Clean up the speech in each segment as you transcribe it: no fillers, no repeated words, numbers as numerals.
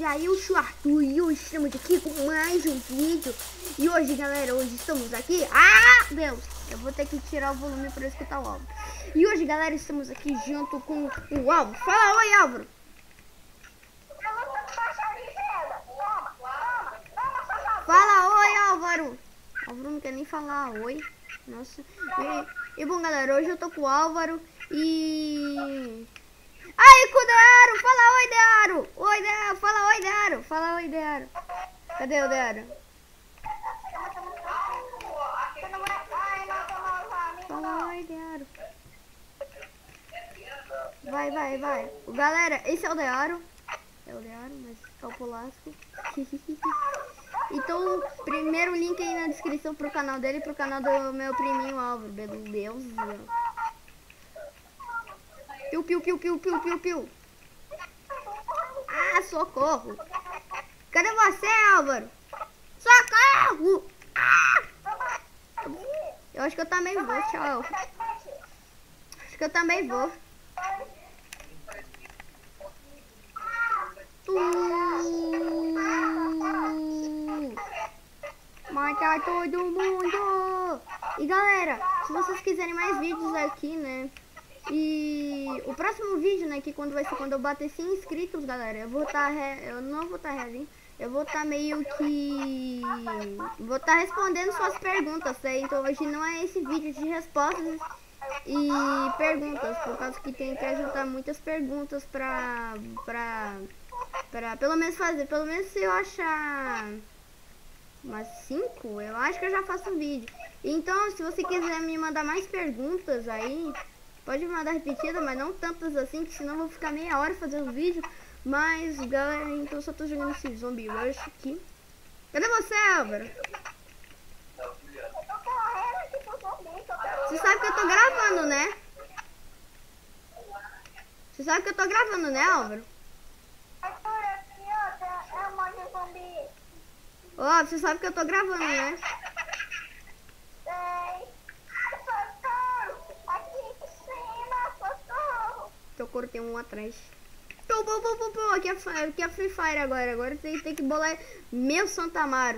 aí, eu sou o Arthur e hoje estamos aqui com mais um vídeo. E hoje, galera, hoje estamos aqui... Ah, Deus! Eu vou ter que tirar o volume para escutar o Álvaro. E hoje, galera, estamos aqui junto com o Álvaro. Fala oi, Álvaro! Fala oi, Álvaro! Álvaro não quer nem falar oi. Nossa. E bom, galera, hoje eu tô com o Álvaro e... Aí, com o Dearo! Fala oi, Dearo! Oi, Dearo! Fala oi, Dearo! Fala oi, Dearo! Cadê o Dearo? Fala oi, Dearo! Vai! Galera, esse é o Dearo. É o Dearo, mas é o Polasco. Então, primeiro link aí na descrição pro canal dele e pro canal do meu priminho Álvaro. Meu Deus do céu. Piu. Ah, socorro. Cadê você, Álvaro? Socorro! Ah! Eu acho que eu também vou, tchau. Acho que eu também vou. Matar todo mundo! E galera, se vocês quiserem mais vídeos aqui, né? E o próximo vídeo, né, que quando vai ser quando eu bater 100 inscritos, galera, eu vou estar, eu não vou estar reagindo, eu vou estar meio que, vou estar respondendo suas perguntas, tá? Então hoje não é esse vídeo de respostas e perguntas, por causa que tem que ajudar muitas perguntas pra pelo menos fazer, pelo menos se eu achar umas 5, eu acho que eu já faço um vídeo. Então, se você quiser me mandar mais perguntas aí, pode me mandar repetida, mas não tantas assim, que senão eu vou ficar meia hora fazendo vídeo. Mas, galera, então eu só tô jogando esse Zombie Rush aqui. Cadê você, Álvaro? Você sabe que eu tô gravando, né? Você sabe que eu tô gravando, né, Álvaro? Ó, você sabe que eu tô gravando, né? Eu cortei um atrás. Aqui é Free Fire agora. Agora tem que bolar meu Santo Amaro.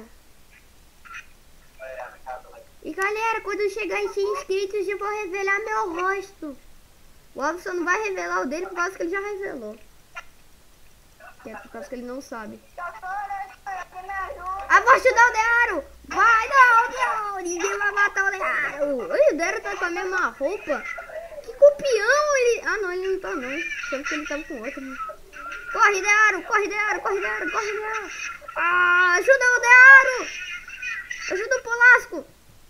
E galera, quando chegar em 100 inscritos eu vou revelar meu rosto. O Álvaro só não vai revelar o dele por causa que ele já revelou. Que é por causa que ele não sabe. Ah, vou ajudar o Dearo! Vai, não! Ninguém vai matar o Dearo! Oi, o Dearo tá com a mesma roupa. Que copião ele... Ah, não, ele não tá não. Só que ele tava com outro. Né? Corre, Dearo! Ah, ajuda o Dearo! Ajuda o Polasco!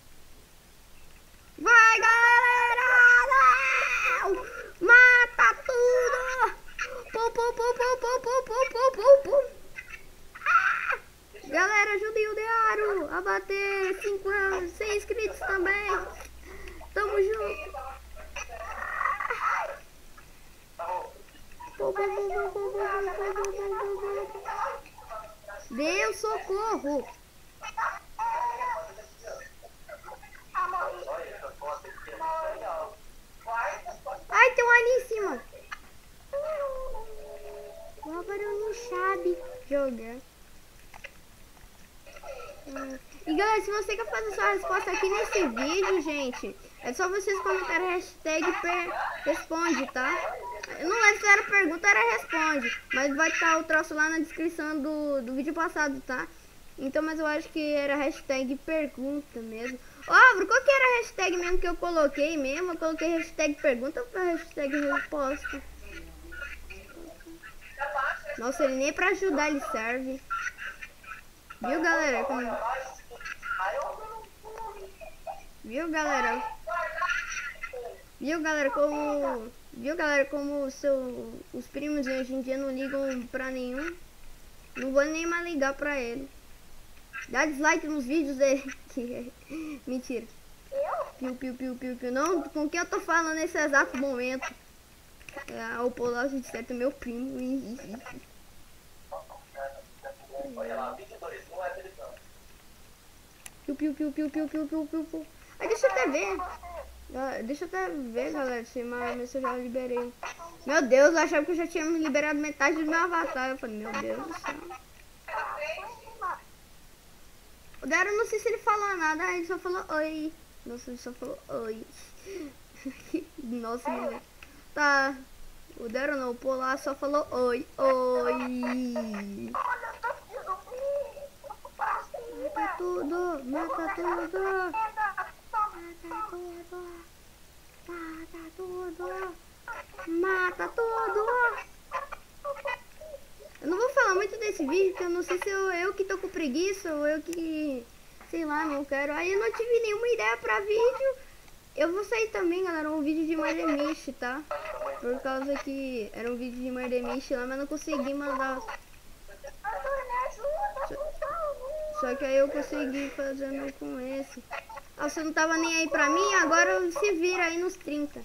Vai, galera! Não! Mata tudo! Ah! Galera, ajudem o Dearo a bater 100 inscritos também. Tamo junto. Deus, socorro! Ai, tem um ali em cima. O Álvaro não sabe jogar. E galera, se você quer fazer sua resposta aqui nesse vídeo, gente, é só vocês comentarem a hashtag responde, tá? Eu não lembro se era pergunta ou era responde, mas vai estar o troço lá na descrição do vídeo passado, tá? Então, mas eu acho que era hashtag pergunta mesmo. Ô, Álvaro, qual que era a hashtag mesmo que eu coloquei mesmo? Eu coloquei hashtag pergunta ou hashtag resposta? Nossa, ele nem pra ajudar ele serve. Viu, galera? Viu, galera? Viu, galera, como os primos hoje em dia não ligam pra nenhum. Não vou nem mais ligar pra ele. Dá dislike nos vídeos dele. Mentira. Piu. Não, com quem eu tô falando nesse exato momento? É o Polasco de certo, meu primo. Piu. Ai, deixa eu até ver. Galera, se eu já liberei. Meu Deus, eu achava que eu já tinha me liberado metade do meu avatar. Eu falei, meu Deus do céu. O Dero, não sei se ele falou nada, ele só falou oi. Nossa, ele só falou oi. Nossa, mulher. Tá. O Dero não, o Polar só falou oi, oi. Mata tudo, mata tudo. Mata tudo. Mata tudo. Mata tudo. Eu não vou falar muito desse vídeo, porque eu não sei se eu que tô com preguiça ou eu que, sei lá, não quero. Aí eu não tive nenhuma ideia pra vídeo. Eu vou sair também, galera, um vídeo de Murder Mystery, tá? Por causa que era um vídeo de Murder Mystery lá, mas não consegui mandar. Só que aí eu consegui fazendo com esse. Ah, você não tava nem aí pra mim, agora se vira aí nos 30.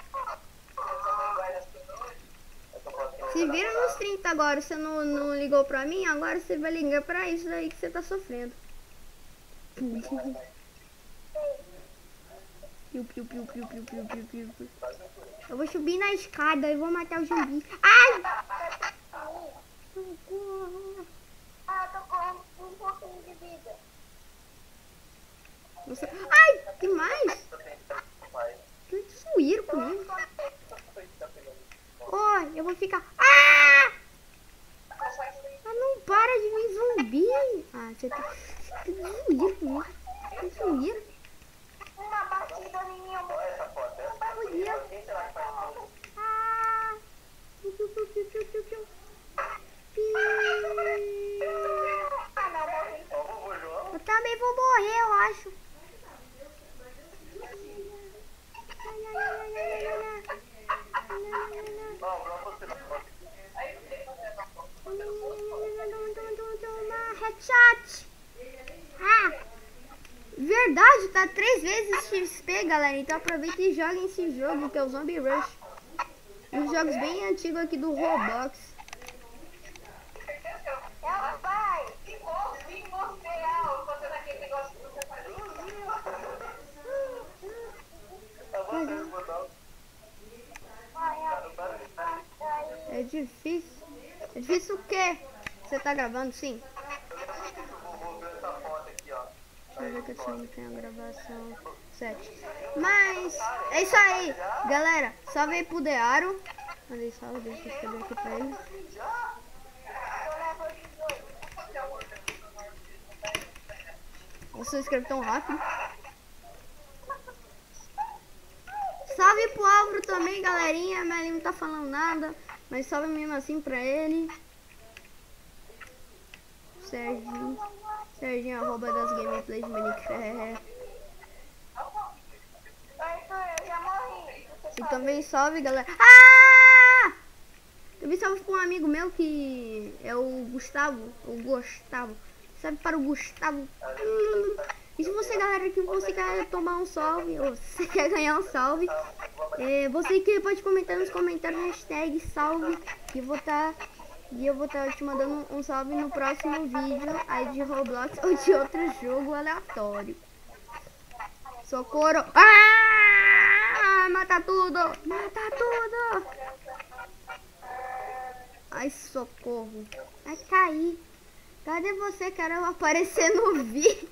Se vira nos 30 agora, você não ligou pra mim, agora você vai ligar pra isso aí que você tá sofrendo. Piu, piu, piu, piu, piu, piu, piu, piu, piu. Eu vou subir na escada e vou matar o zumbi. Ai! Socorro! Ah, eu tô com um pouquinho de vida. Nossa. Ai! Tem mais? Que suíro comigo. Oi, eu vou ficar... Ah! Ah, não para de vir zumbi. Ah, você tá... Que suíro comigo. Que suíro. Uma batida em minha mão. Ah! Piu, piu, piu, piu, piu, piu, piu. Ah, não, morri. Eu também vou morrer, eu acho. Headshot. Ah! Verdade, tá 3 vezes XP, galera. Então aproveita e joga esse jogo, que é o Zombie Rush. Um dos jogos bem antigos aqui do Roblox. Ela vai. Se você daquele negócio que você faz. É difícil. É difícil o quê? Você tá gravando, sim? Deixa eu ver que eu tenho a gravação 7. Mas é isso aí, galera. Salve aí pro Dearo. Mandei salve, deixa eu escrever aqui pra ele. Você escreve tão rápido. Salve pro Álvaro também, galerinha. Mas ele não tá falando nada. Mas salve mesmo assim pra ele. Serginho, arroba das gameplays de Minecraft. Eu já morri. E também salve, galera. Ah! Também salve pra um amigo meu que é o Gustavo. Salve para o Gustavo. E se você, galera, que você quer tomar um salve, ou você quer ganhar um salve, você que pode comentar nos comentários hashtag salve, que eu vou estar te mandando um salve no próximo vídeo aí de Roblox ou de outro jogo aleatório. Socorro! Ah! Mata tudo! Mata tudo! Ai, socorro! Vai cair! Cadê você? Quero aparecer no vídeo!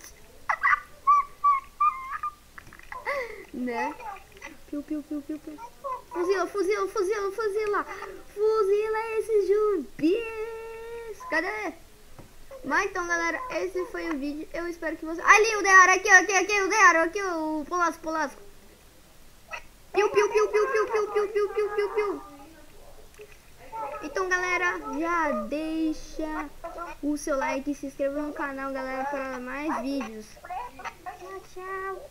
Né? Piu, piu, piu, piu, piu. Fuzila, fuzila, fuzila, fuzila! Fuzila esses zumbis! Cadê? Mas então, galera, esse foi o vídeo. Eu espero que você... Ali o Dearo, aqui, o Dearo, aqui o Polasco. Piu, piu, piu, piu, piu, piu, piu, piu, piu, piu, piu. Então, galera, já deixa o seu like e se inscreva no canal, galera, para mais vídeos. Tchau.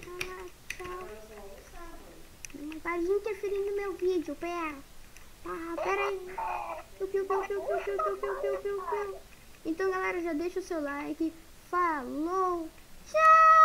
Não vai interferir no meu vídeo, pera. Pera aí. Piu, piu, piu, piu, piu, piu, piu, piu, piu, piu. Então, galera, já deixa o seu like. Falou. Tchau.